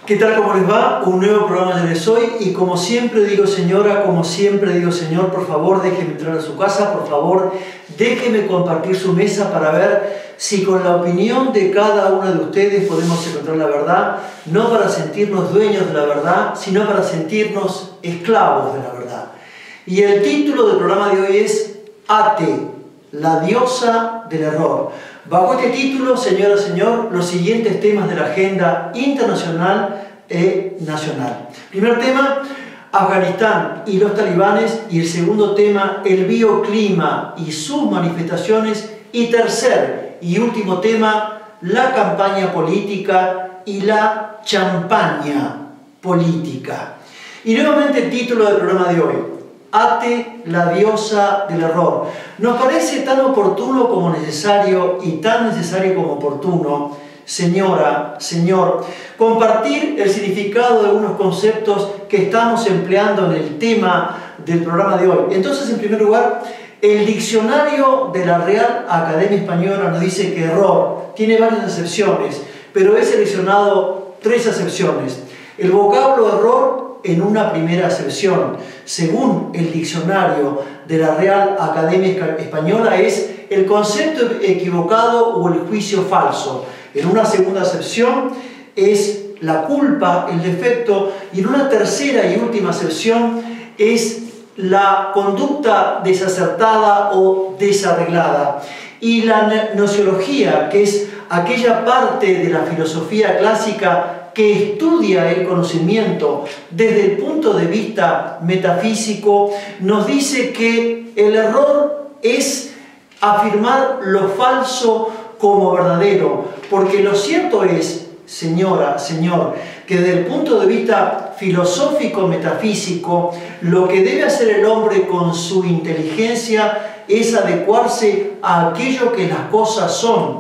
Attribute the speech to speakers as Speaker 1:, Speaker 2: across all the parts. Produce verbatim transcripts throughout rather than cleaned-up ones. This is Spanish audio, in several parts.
Speaker 1: ¿Qué tal? ¿Cómo les va? Un nuevo programa Ya Les Hoy, y como siempre digo señora, como siempre digo señor, por favor déjeme entrar a su casa, por favor déjeme compartir su mesa para ver si con la opinión de cada uno de ustedes podemos encontrar la verdad, no para sentirnos dueños de la verdad, sino para sentirnos esclavos de la verdad. Y el título del programa de hoy es Ate, la diosa del error. Bajo este título, señora, señor, los siguientes temas de la agenda internacional e nacional. Primer tema, Afganistán y los talibanes. Y el segundo tema, el bioclima y sus manifestaciones. Y tercer y último tema, la campaña política y la champaña política. Y nuevamente el título del programa de hoy, Ate, la diosa del error. Nos parece tan oportuno como necesario y tan necesario como oportuno, señora, señor, compartir el significado de unos conceptos que estamos empleando en el tema del programa de hoy. Entonces, en primer lugar, el diccionario de la Real Academia Española nos dice que error tiene varias acepciones, pero he seleccionado tres acepciones. El vocablo error en una primera acepción, según el diccionario de la Real Academia Española, es el concepto equivocado o el juicio falso. En una segunda acepción es la culpa, el defecto, y en una tercera y última acepción es la conducta desacertada o desarreglada. Y la gnoseología, que es aquella parte de la filosofía clásica que estudia el conocimiento desde el punto de vista metafísico, nos dice que el error es afirmar lo falso como verdadero, porque lo cierto es, señora, señor, que desde el punto de vista filosófico metafísico, lo que debe hacer el hombre con su inteligencia es adecuarse a aquello que las cosas son,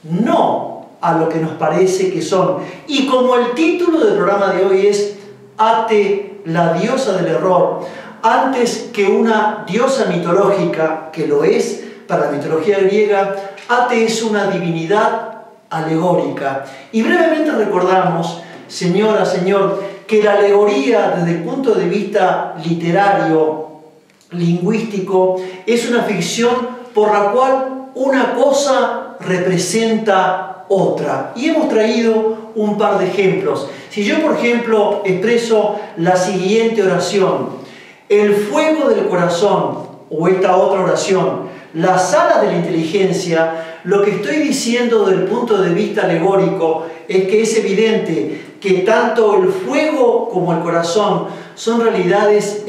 Speaker 1: no a lo que nos parece que son. Y como el título del programa de hoy es Ate, la diosa del error, antes que una diosa mitológica, que lo es para la mitología griega, Ate es una divinidad alegórica. Y brevemente recordamos, señora, señor, que la alegoría desde el punto de vista literario, lingüístico, es una ficción por la cual una cosa representa otra. Y hemos traído un par de ejemplos. Si yo, por ejemplo, expreso la siguiente oración: el fuego del corazón, o esta otra oración, las alas de la inteligencia, lo que estoy diciendo desde el punto de vista alegórico es que es evidente que tanto el fuego como el corazón son realidades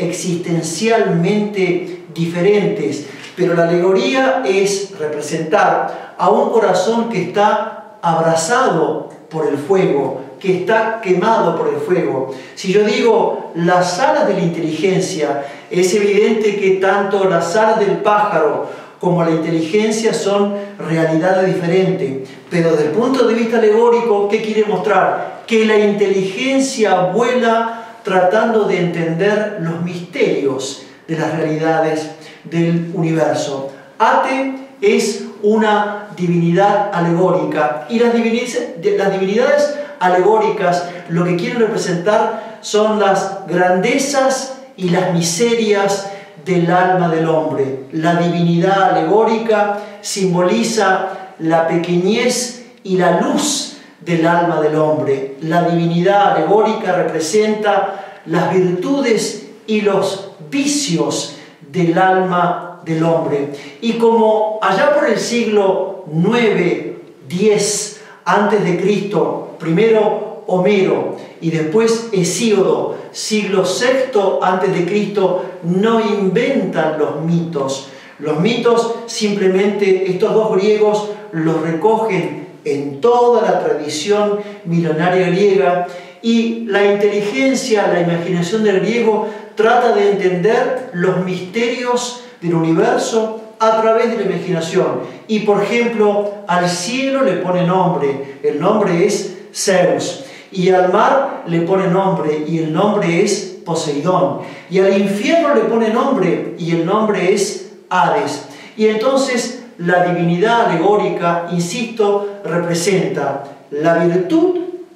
Speaker 1: existencialmente diferentes, pero la alegoría es representar a un corazón que está abrazado por el fuego, que está quemado por el fuego. Si yo digo las alas de la inteligencia, es evidente que tanto las alas del pájaro como la inteligencia son realidades diferentes. Pero desde el punto de vista alegórico, ¿qué quiere mostrar? Que la inteligencia vuela tratando de entender los misterios de las realidades del universo. Ate es una divinidad alegórica, y las divinidades, las divinidades alegóricas lo que quieren representar son las grandezas y las miserias del alma del hombre. La divinidad alegórica simboliza la pequeñez y la luz del alma del hombre. La divinidad alegórica representa las virtudes y los vicios del alma del hombre. Y como allá por el siglo nueve, diez antes de Cristo, primero Homero y después Hesíodo, siglo sexto antes de Cristo, no inventan los mitos. Los mitos simplemente estos dos griegos los recogen en toda la tradición milenaria griega, y la inteligencia, la imaginación del griego trata de entender los misterios del universo a través de la imaginación. Y por ejemplo, al cielo le pone nombre, el nombre es Zeus, y al mar le pone nombre, y el nombre es Poseidón, y al infierno le pone nombre, y el nombre es Hades. Y entonces la divinidad alegórica, insisto, representa la virtud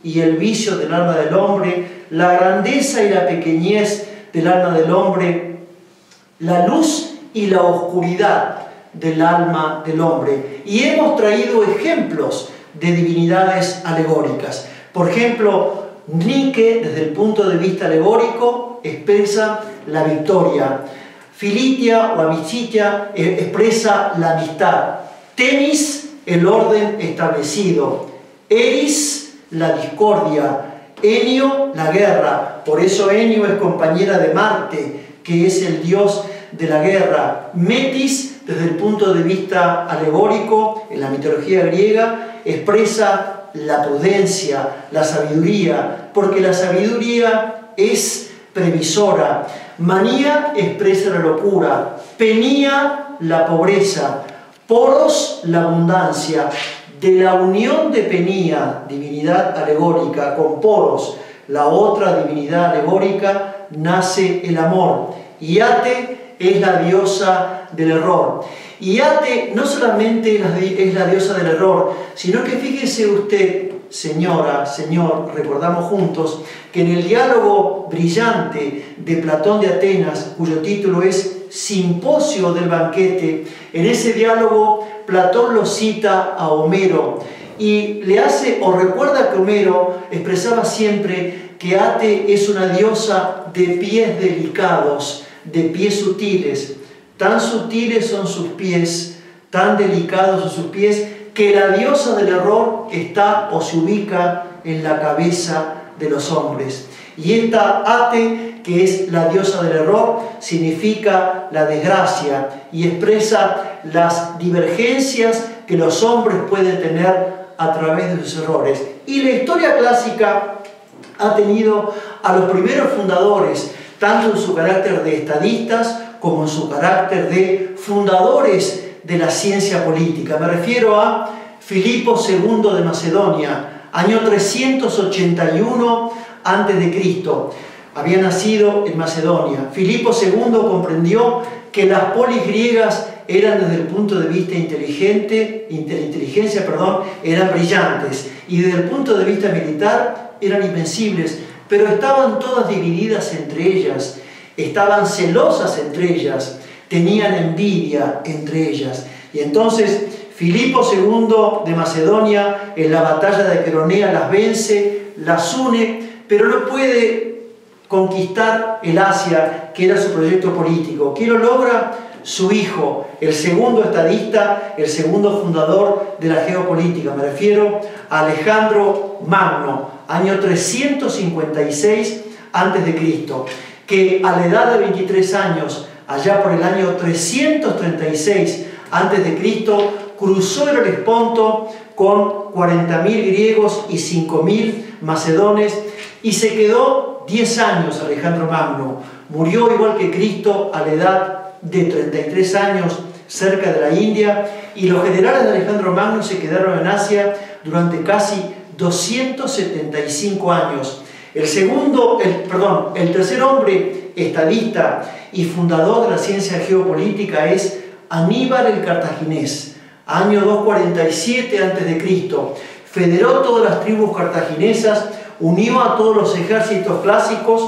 Speaker 1: y el vicio del alma del hombre, la grandeza y la pequeñez del alma del hombre, la luz y la oscuridad del alma del hombre. Y hemos traído ejemplos de divinidades alegóricas. Por ejemplo, Nike, desde el punto de vista alegórico, expresa la victoria. Filitia o Amicitia expresa la amistad. Temis, el orden establecido. Eris, la discordia. Enio, la guerra. Por eso Enio es compañera de Marte, que es el dios de la guerra. Metis, desde el punto de vista alegórico, en la mitología griega, expresa la prudencia, la sabiduría, porque la sabiduría es previsora. Manía expresa la locura. Penía, la pobreza. Poros, la abundancia. De la unión de Penía, divinidad alegórica, con Poros, la otra divinidad alegórica, nace el amor. Iate es la diosa del error. Iate no solamente es la diosa del error, sino que fíjese usted, señora, señor, recordamos juntos, que en el diálogo brillante de Platón de Atenas, cuyo título es Simposio del banquete, en ese diálogo Platón lo cita a Homero y le hace, o recuerda que Homero expresaba siempre que Ate es una diosa de pies delicados, de pies sutiles. Tan sutiles son sus pies, tan delicados son sus pies, que la diosa del error está o se ubica en la cabeza de los hombres. Y esta Ate, que es la diosa del error, significa la desgracia y expresa las divergencias que los hombres pueden tener a través de sus errores. Y la historia clásica ha tenido a los primeros fundadores, tanto en su carácter de estadistas como en su carácter de fundadores de la ciencia política. Me refiero a Filipo segundo de Macedonia, año trescientos ochenta y uno antes de Cristo. Había nacido en Macedonia. Filipo segundo comprendió que las polis griegas eran, desde el punto de vista inteligente, inteligencia, perdón, eran brillantes, y desde el punto de vista militar eran invencibles, pero estaban todas divididas entre ellas, estaban celosas entre ellas, tenían envidia entre ellas. Y entonces Filipo segundo de Macedonia en la batalla de Queronea las vence, las une, pero no puede conquistar el Asia, que era su proyecto político. ¿Quién lo logra? Su hijo, el segundo estadista, el segundo fundador de la geopolítica. Me refiero a Alejandro Magno, año trescientos cincuenta y seis antes de Cristo, que a la edad de veintitrés años, allá por el año trescientos treinta y seis antes de Cristo, cruzó el Helesponto con cuarenta mil griegos y cinco mil macedones y se quedó diez años Alejandro Magno. Murió igual que Cristo a la edad de treinta y tres años cerca de la India, y los generales de Alejandro Magno se quedaron en Asia durante casi doscientos setenta y cinco años. El segundo, el, perdón, el tercer hombre estadista y fundador de la ciencia geopolítica es Aníbal el Cartaginés, año doscientos cuarenta y siete antes de Cristo. Federó todas las tribus cartaginesas, unió a todos los ejércitos clásicos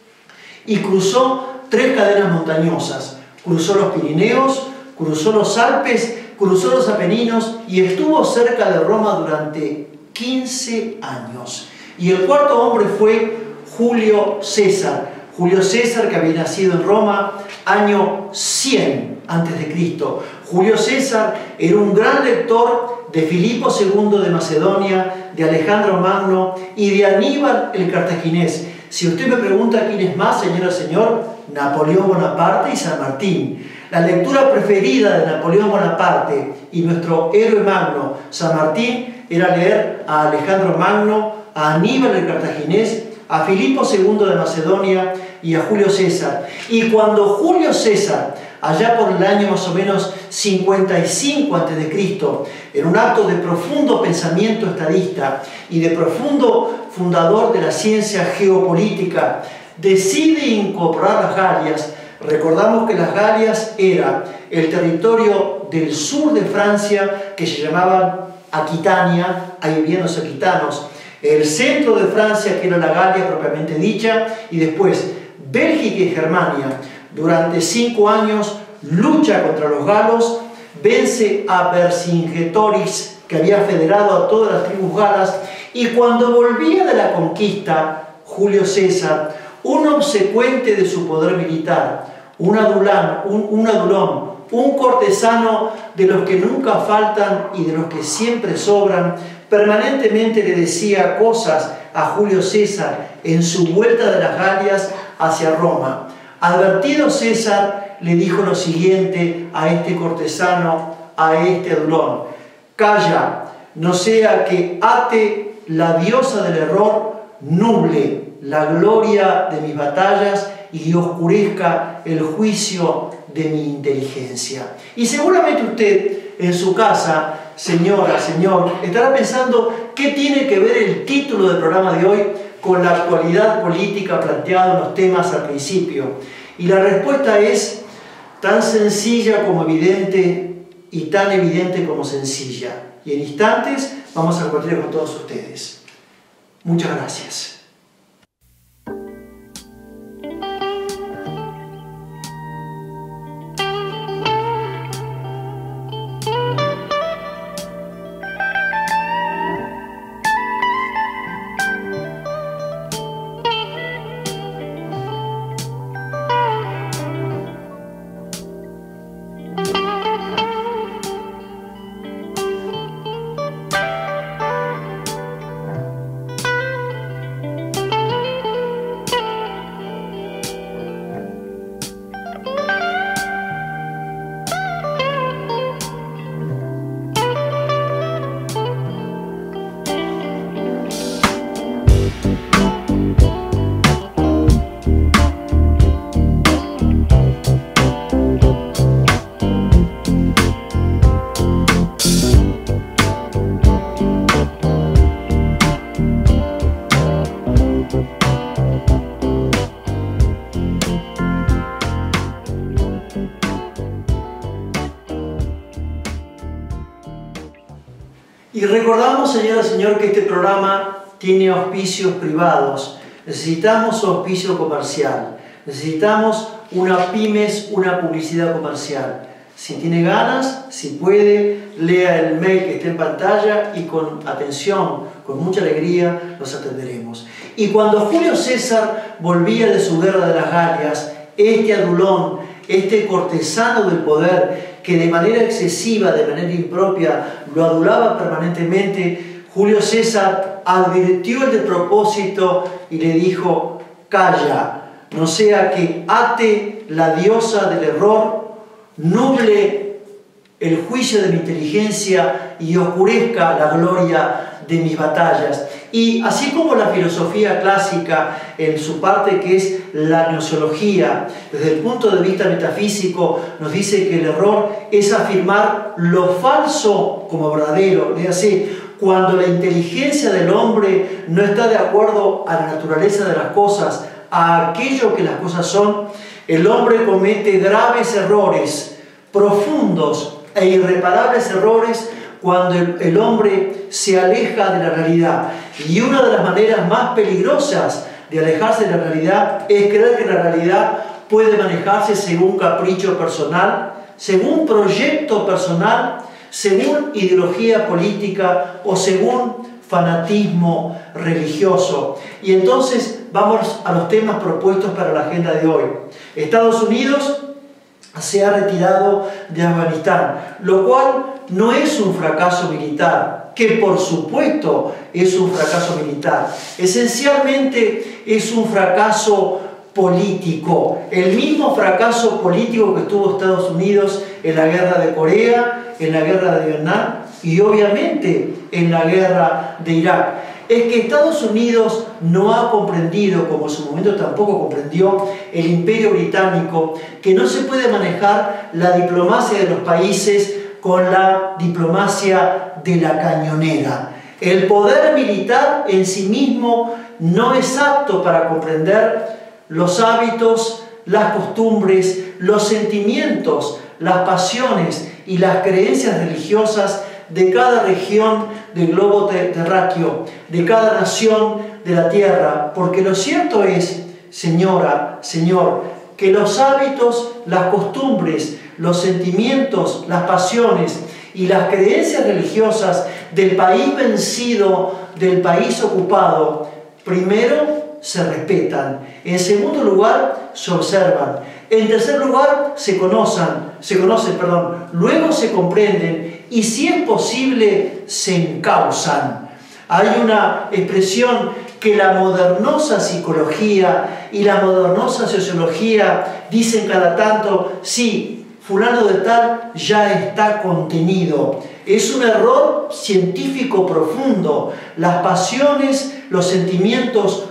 Speaker 1: y cruzó tres cadenas montañosas. Cruzó los Pirineos, cruzó los Alpes, cruzó los Apeninos y estuvo cerca de Roma durante quince años. Y el cuarto hombre fue Julio César. Julio César, que había nacido en Roma año cien antes de Cristo. Julio César era un gran lector de Filipo segundo de Macedonia, de Alejandro Magno y de Aníbal el Cartaginés. Si usted me pregunta quién es más, señora, señor, Napoleón Bonaparte y San Martín. La lectura preferida de Napoleón Bonaparte y nuestro héroe magno, San Martín, era leer a Alejandro Magno, a Aníbal el Cartaginés, a Filipo segundo de Macedonia y a Julio César. Y cuando Julio César, allá por el año más o menos cincuenta y cinco antes de Cristo, en un acto de profundo pensamiento estadista y de profundo fundador de la ciencia geopolítica, decide incorporar las Galias. Recordamos que las Galias era el territorio del sur de Francia que se llamaban Aquitania, ahí vivían los aquitanos. el centro de Francia, que era la Galia propiamente dicha, y después Bélgica y Germania. Durante cinco años lucha contra los galos, vence a Vercingétorix, que había federado a todas las tribus galas, y cuando volvía de la conquista, Julio César, un obsecuente de su poder militar, un adulán, un, un adulón, un cortesano de los que nunca faltan y de los que siempre sobran, permanentemente le decía cosas a Julio César en su vuelta de las Galias hacia Roma. Advertido César, le dijo lo siguiente a este cortesano, a este adulón: calla, no sea que ate la diosa del error, nuble la gloria de mis batallas y oscurezca el juicio de mi inteligencia. Y seguramente usted en su casa, señora, señor, estará pensando qué tiene que ver el título del programa de hoy con la actualidad política planteada en los temas al principio. Y la respuesta es tan sencilla como evidente y tan evidente como sencilla. Y en instantes vamos a compartir con todos ustedes. Muchas gracias. Y recordamos, señora y señor, que este programa tiene auspicios privados. Necesitamos auspicio comercial. Necesitamos una pymes, una publicidad comercial. Si tiene ganas, si puede, lea el mail que está en pantalla y con atención, con mucha alegría, los atenderemos. Y cuando Julio César volvía de su guerra de las Galias, este adulón, este cortesano del poder, que de manera excesiva, de manera impropia, lo adulaba permanentemente, Julio César advirtió el despropósito y le dijo: calla, no sea que ate la diosa del error, nuble el juicio de mi inteligencia y oscurezca la gloria de mis batallas. Y así como la filosofía clásica, en su parte que es la gnoseología, desde el punto de vista metafísico, nos dice que el error es afirmar lo falso como verdadero. Es así, cuando la inteligencia del hombre no está de acuerdo a la naturaleza de las cosas, a aquello que las cosas son, el hombre comete graves errores, profundos e irreparables errores, cuando el, el hombre se aleja de la realidad. Y una de las maneras más peligrosas de alejarse de la realidad es creer que la realidad puede manejarse según capricho personal, según proyecto personal, según ideología política o según fanatismo religioso. Y entonces vamos a los temas propuestos para la agenda de hoy. Estados Unidos se ha retirado de Afganistán, lo cual no es un fracaso militar, que por supuesto es un fracaso militar. Esencialmente es un fracaso político, el mismo fracaso político que tuvo Estados Unidos en la guerra de Corea, en la guerra de Vietnam y obviamente en la guerra de Irak. Es que Estados Unidos no ha comprendido, como en su momento tampoco comprendió el Imperio Británico, que no se puede manejar la diplomacia de los países con la diplomacia de la cañonera. El poder militar en sí mismo no es apto para comprender los hábitos, las costumbres, los sentimientos, las pasiones y las creencias religiosas de cada región del globo terráqueo, de cada nación de la tierra. Porque lo cierto es, señora, señor, que los hábitos, las costumbres, los sentimientos, las pasiones y las creencias religiosas del país vencido, del país ocupado, primero se respetan, en segundo lugar se observan, en tercer lugar se conocen, se conocen, perdón, luego se comprenden y si es posible se encausan. Hay una expresión que la modernosa psicología y la modernosa sociología dicen cada tanto, sí, fulano de tal ya está contenido. Es un error científico profundo. Las pasiones, los sentimientos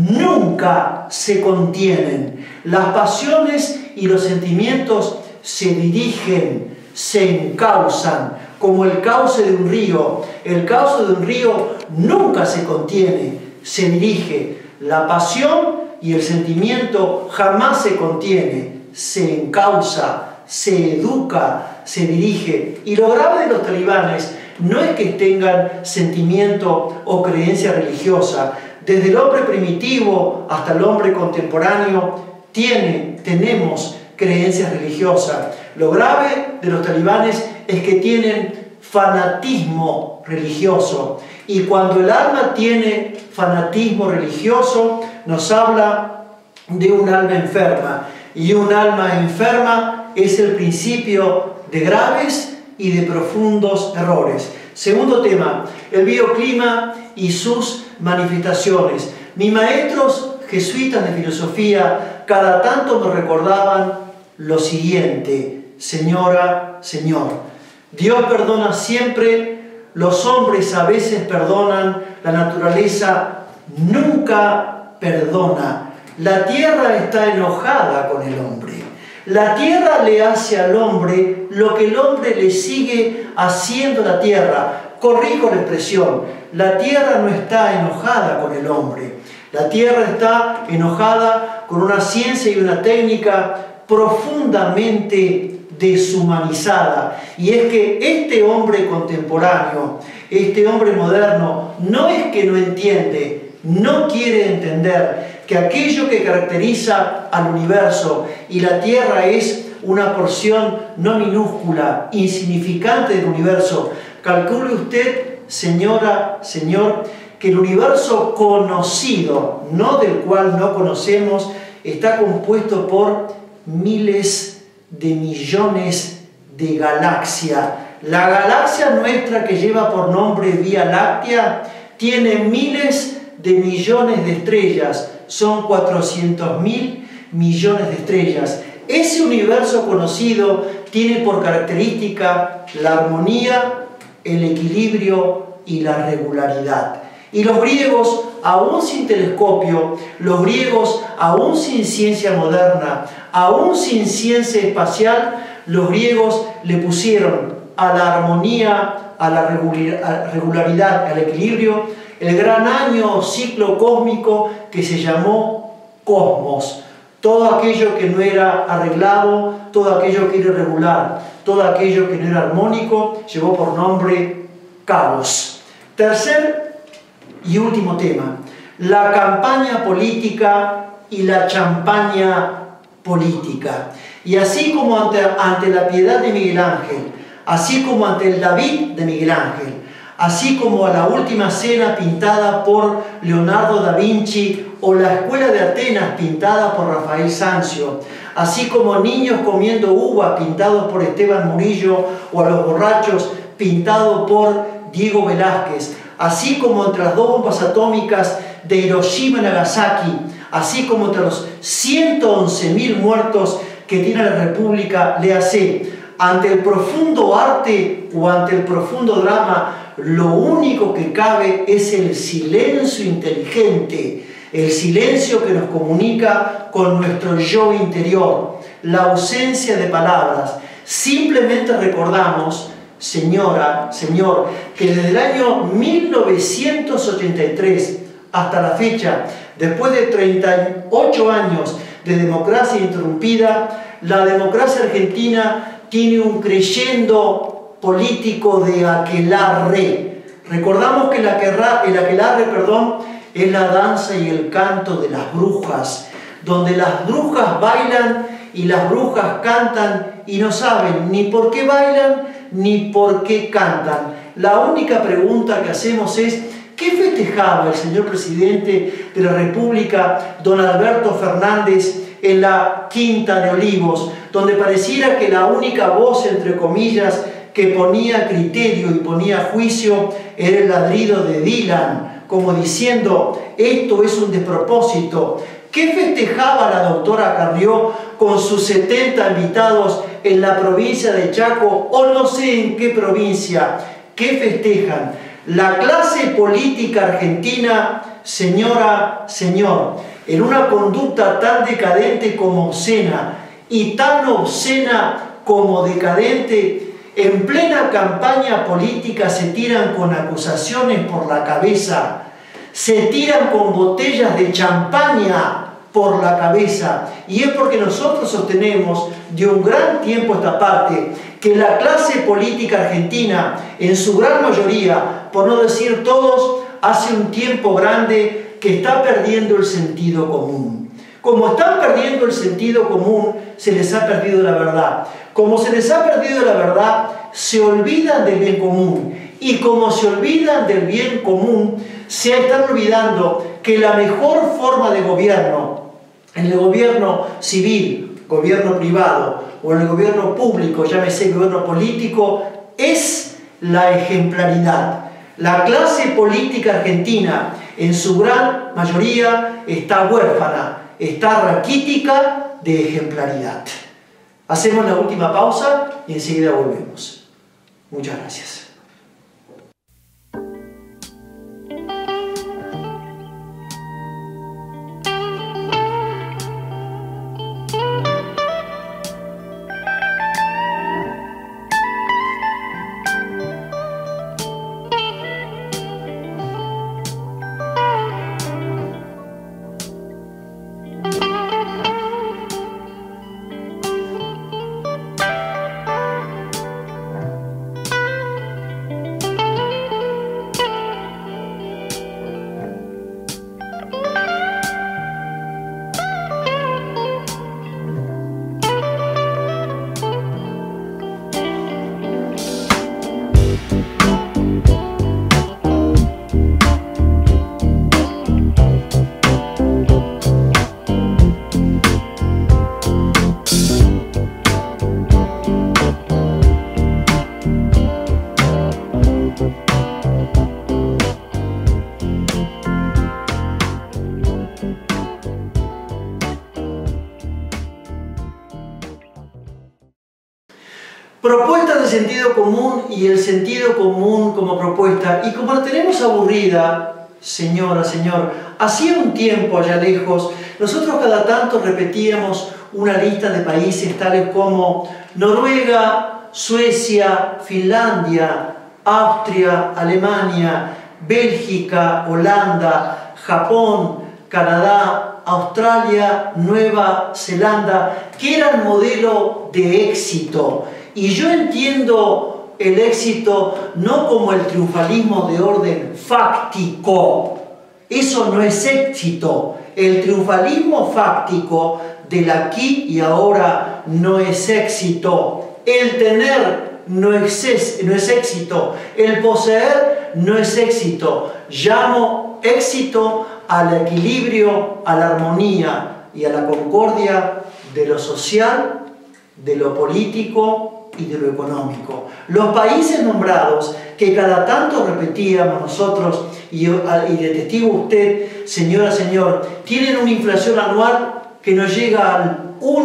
Speaker 1: nunca se contienen. Las pasiones y los sentimientos se dirigen, se encausan, como el cauce de un río. El cauce de un río nunca se contiene, se dirige. La pasión y el sentimiento jamás se contiene, se encausa, se educa, se dirige. Y lo grave de los talibanes no es que tengan sentimiento o creencia religiosa. Desde el hombre primitivo hasta el hombre contemporáneo tiene, tenemos creencias religiosas. Lo grave de los talibanes es que tienen fanatismo religioso. Y cuando el alma tiene fanatismo religioso, nos habla de un alma enferma. Y un alma enferma es el principio de graves y de profundos errores. Segundo tema, el bioclima y sus manifestaciones. Mis maestros jesuitas de filosofía cada tanto me recordaban lo siguiente: señora, señor, Dios perdona siempre, los hombres a veces perdonan, la naturaleza nunca perdona. La tierra está enojada con el hombre. La tierra le hace al hombre lo que el hombre le sigue haciendo a la tierra. Corrijo la expresión, la tierra no está enojada con el hombre. La tierra está enojada con una ciencia y una técnica profundamente deshumanizada. Y es que este hombre contemporáneo, este hombre moderno, no es que no entiende, no quiere entender que aquello que caracteriza al universo y la Tierra es una porción no minúscula, insignificante del universo. Calcule usted, señora, señor, que el universo conocido, no del cual no conocemos, está compuesto por miles de millones de galaxias. La galaxia nuestra, que lleva por nombre Vía Láctea, tiene miles de millones de estrellas. Son cuatrocientos mil millones de estrellas. Ese universo conocido tiene por característica la armonía, el equilibrio y la regularidad. Y los griegos, aún sin telescopio, los griegos, aún sin ciencia moderna, aún sin ciencia espacial, los griegos le pusieron a la armonía, a la regularidad, al equilibrio, el gran año o ciclo cósmico que se llamó cosmos. Todo aquello que no era arreglado, todo aquello que era irregular, todo aquello que no era armónico, llevó por nombre caos. Tercer y último tema, la campaña política y la champaña política. Y así como ante, ante la piedad de Miguel Ángel, así como ante el David de Miguel Ángel, así como a la última cena pintada por Leonardo da Vinci o la escuela de Atenas pintada por Rafael Sanzio, así como niños comiendo uva pintados por Esteban Murillo o a los borrachos pintados por Diego Velázquez, así como entre las dos bombas atómicas de Hiroshima y Nagasaki, así como entre los ciento once mil muertos que tiene la República, le hace ante el profundo arte o ante el profundo drama, lo único que cabe es el silencio inteligente, el silencio que nos comunica con nuestro yo interior, la ausencia de palabras. Simplemente recordamos, señora, señor, que desde el año mil novecientos ochenta y tres hasta la fecha, después de treinta y ocho años de democracia interrumpida, la democracia argentina tiene un creyendo político de aquelarre. Recordamos que el aquelarre, perdón, es la danza y el canto de las brujas, donde las brujas bailan y las brujas cantan y no saben ni por qué bailan ni por qué cantan. La única pregunta que hacemos es: ¿qué festejaba el señor presidente de la República, don Alberto Fernández, en la Quinta de Olivos, donde pareciera que la única voz, entre comillas, que ponía criterio y ponía juicio era el ladrido de Dylan, como diciendo: esto es un despropósito? ¿Qué festejaba la doctora Carrió con sus setenta invitados en la provincia de Chaco, o no sé en qué provincia? ¿Qué festejan? La clase política argentina, señora, señor, en una conducta tan decadente como obscena y tan obscena como decadente, en plena campaña política se tiran con acusaciones por la cabeza, se tiran con botellas de champaña por la cabeza, y es porque nosotros sostenemos de un gran tiempo a esta parte que la clase política argentina, en su gran mayoría, por no decir todos, hace un tiempo grande que está perdiendo el sentido común. Como están perdiendo el sentido común, se les ha perdido la verdad. Como se les ha perdido la verdad, se olvidan del bien común. Y como se olvidan del bien común, se están olvidando que la mejor forma de gobierno, en el gobierno civil, gobierno privado, o en el gobierno público, llámese gobierno político, es la ejemplaridad. La clase política argentina, en su gran mayoría, está huérfana, está raquítica de ejemplaridad. Hacemos la última pausa y enseguida volvemos. Muchas gracias. Propuestas de sentido común y el sentido común como propuesta. Y como la tenemos aburrida, señora, señor, hacía un tiempo allá lejos, nosotros cada tanto repetíamos una lista de países tales como Noruega, Suecia, Finlandia, Austria, Alemania, Bélgica, Holanda, Japón, Canadá, Australia, Nueva Zelanda, que eran modelo de éxito. Y yo entiendo el éxito no como el triunfalismo de orden fáctico. Eso no es éxito. El triunfalismo fáctico del aquí y ahora no es éxito. El tener no es, no es éxito. El poseer no es éxito. Llamo éxito al equilibrio, a la armonía y a la concordia de lo social, de lo político y de lo económico. Los países nombrados, que cada tanto repetíamos nosotros, y, y de testigo usted, señora, señor, tienen una inflación anual que no llega al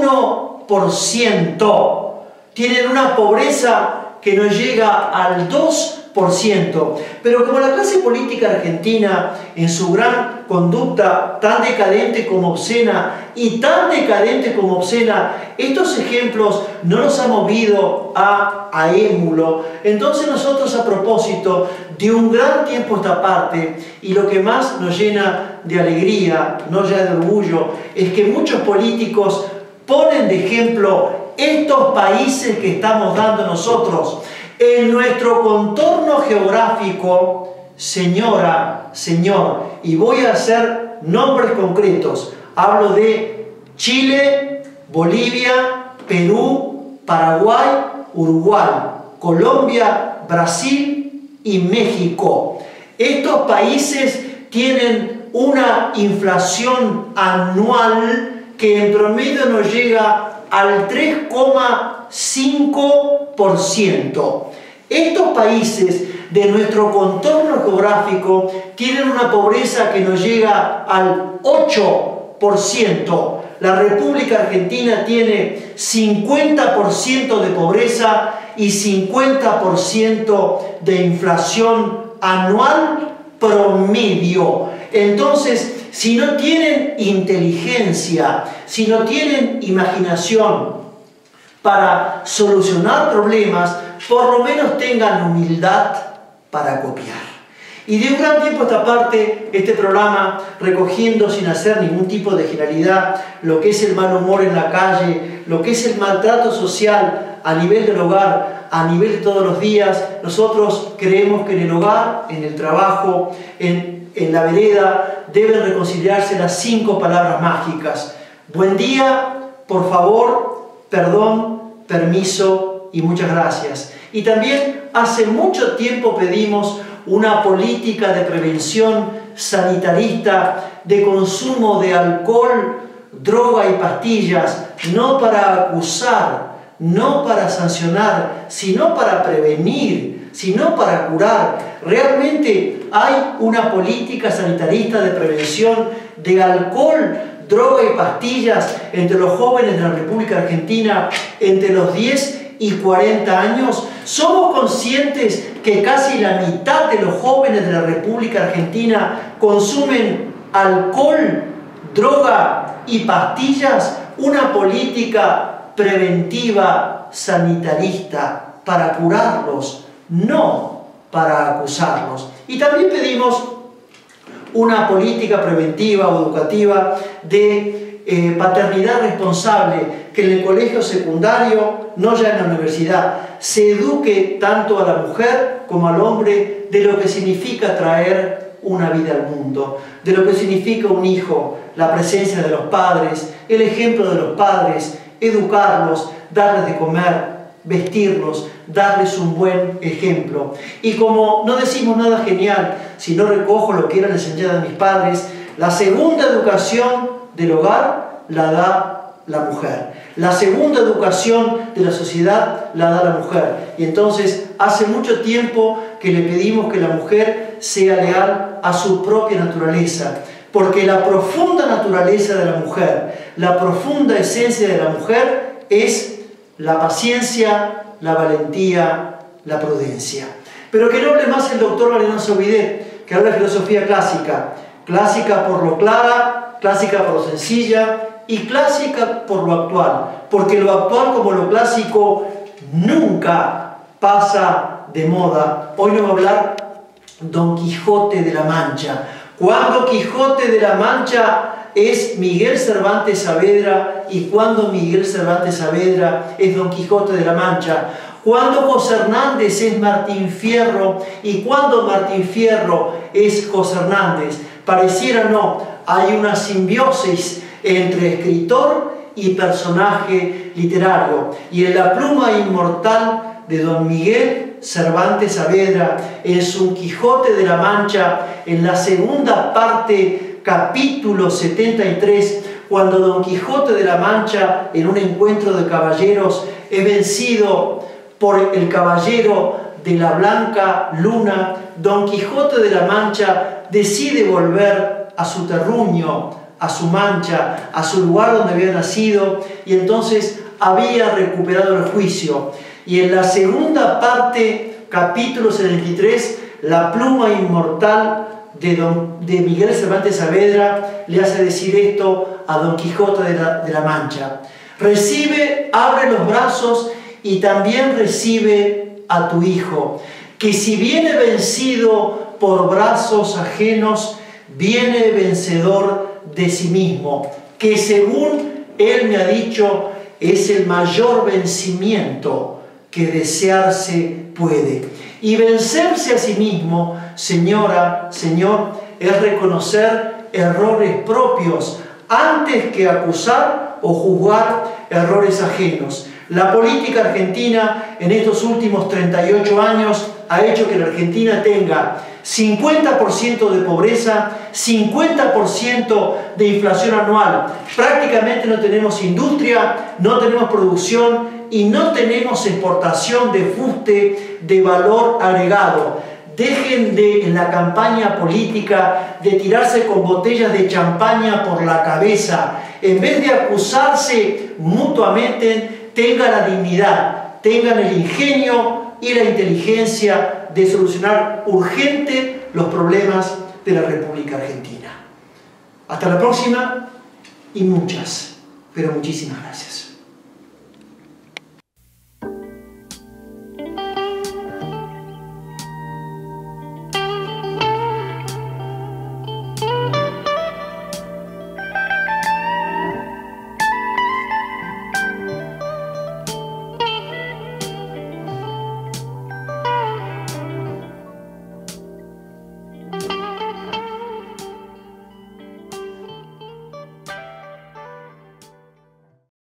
Speaker 1: uno por ciento. Tienen una pobreza que no llega al dos por ciento. Pero como la clase política argentina, en su gran conducta tan decadente como obscena, y tan decadente como obscena, estos ejemplos no nos han movido a, a émulo. Entonces nosotros, a propósito de un gran tiempo a esta parte, y lo que más nos llena de alegría, no ya de orgullo, es que muchos políticos ponen de ejemplo estos países que estamos dando nosotros, En nuestro contorno geográfico, señora, señor, y voy a hacer nombres concretos, hablo de Chile, Bolivia, Perú, Paraguay, Uruguay, Colombia, Brasil y México. Estos países tienen una inflación anual que en promedio nos llega al tres coma cinco por ciento. Estos países de nuestro contorno geográfico tienen una pobreza que nos llega al ocho por ciento. La República Argentina tiene cincuenta por ciento de pobreza y cincuenta por ciento de inflación anual promedio. Entonces, si no tienen inteligencia, si no tienen imaginación para solucionar problemas, por lo menos tengan humildad para copiar. Y de un gran tiempo a esta parte, este programa, recogiendo sin hacer ningún tipo de generalidad lo que es el mal humor en la calle, lo que es el maltrato social a nivel del hogar, a nivel de todos los días, nosotros creemos que en el hogar, en el trabajo, en, en la vereda, deben reconciliarse las cinco palabras mágicas. Buen día, por favor, perdón, permiso y muchas gracias. Y también hace mucho tiempo pedimos una política de prevención sanitarista, de consumo de alcohol, droga y pastillas, no para acusar, no para sancionar, sino para prevenir, sino para curar. Realmente hay una política sanitarista de prevención de alcohol, droga y pastillas entre los jóvenes de la República Argentina entre los diez y cuarenta años. ¿Somos conscientes que casi la mitad de los jóvenes de la República Argentina consumen alcohol, droga y pastillas? Una política preventiva sanitarista para curarlos, no para acusarlos. Y también pedimos una política preventiva o educativa de eh, paternidad responsable, que en el colegio secundario, no ya en la universidad, se eduque tanto a la mujer como al hombre de lo que significa traer una vida al mundo, de lo que significa un hijo, la presencia de los padres, el ejemplo de los padres, educarlos, darles de comer, vestirlos, darles un buen ejemplo. Y como no decimos nada genial, si no recojo lo que era la enseñanza de mis padres, la segunda educación del hogar la da la mujer. La segunda educación de la sociedad la da la mujer. Y entonces hace mucho tiempo que le pedimos que la mujer sea leal a su propia naturaleza, porque la profunda naturaleza de la mujer, la profunda esencia de la mujer es la paciencia, la valentía, la prudencia. Pero que no hable más el doctor Mariano Sobidet, que habla de filosofía clásica, clásica por lo clara, clásica por lo sencilla y clásica por lo actual, porque lo actual como lo clásico nunca pasa de moda. Hoy nos va a hablar Don Quijote de la Mancha. Cuando Quijote de la Mancha es Miguel Cervantes Saavedra y cuando Miguel Cervantes Saavedra es Don Quijote de la Mancha. Cuando José Hernández es Martín Fierro y cuando Martín Fierro es José Hernández. Pareciera no, hay una simbiosis entre escritor y personaje literario. Y en la pluma inmortal de Don Miguel Cervantes Saavedra, en su Quijote de la Mancha, en la segunda parte, capítulo setenta y tres, cuando Don Quijote de la Mancha, en un encuentro de caballeros, es vencido por el caballero de la Blanca Luna, Don Quijote de la Mancha decide volver a su terruño, a su mancha, a su lugar donde había nacido, y entonces había recuperado el juicio. Y en la segunda parte, capítulo setenta y tres, la pluma inmortal de, don, de Miguel Cervantes Saavedra le hace decir esto a Don Quijote de la, de la Mancha: recibe, abre los brazos y también recibe a tu hijo, que si viene vencido por brazos ajenos, viene vencedor de sí mismo, que según él me ha dicho es el mayor vencimiento que desearse puede. Y vencerse a sí mismo, señora, señor, es reconocer errores propios antes que acusar o juzgar errores ajenos. La política argentina en estos últimos treinta y ocho años ha hecho que la Argentina tenga cincuenta por ciento de pobreza, cincuenta por ciento de inflación anual. Prácticamente no tenemos industria, no tenemos producción y no tenemos exportación de fuste de valor agregado. Dejen de, en la campaña política, de tirarse con botellas de champaña por la cabeza. En vez de acusarse mutuamente, tengan la dignidad, tengan el ingenio y la inteligencia de solucionar urgente los problemas de la República Argentina. Hasta la próxima y muchas, pero muchísimas gracias.